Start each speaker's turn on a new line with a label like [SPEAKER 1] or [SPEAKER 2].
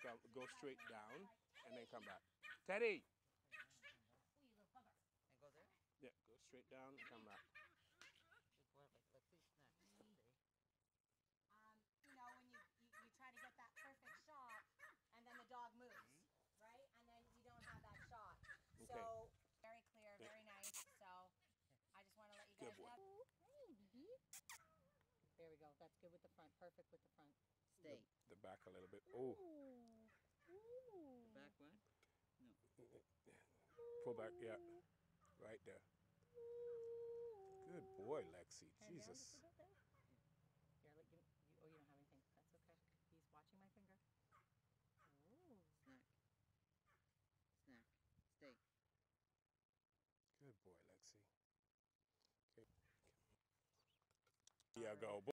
[SPEAKER 1] go straight down and then come back. Teddy!
[SPEAKER 2] And go there?
[SPEAKER 1] Yeah, go straight down and come back.
[SPEAKER 2] Good boy, let's see snack.
[SPEAKER 3] You know, when you try to get that perfect shot, and then the dog moves, right? And then you don't have that shot.
[SPEAKER 1] Okay.
[SPEAKER 3] So, very clear, very nice. So, I just want to let you guys
[SPEAKER 1] Good boy.
[SPEAKER 3] know. Hey, baby. There we go. That's good with the front. Perfect with the front.
[SPEAKER 2] Stay.
[SPEAKER 1] The back a little bit. Oh,
[SPEAKER 3] Ooh.
[SPEAKER 2] The back what? No.
[SPEAKER 1] pull back. Yeah, right there. Good boy, Lexi.
[SPEAKER 3] Hand down
[SPEAKER 1] Jesus.
[SPEAKER 3] just a bit there. Here, look, oh, you don't have anything. That's okay. He's watching my finger. Ooh.
[SPEAKER 2] Snack. Snack. Stay.
[SPEAKER 1] Good boy, Lexi. Okay. Yeah, go.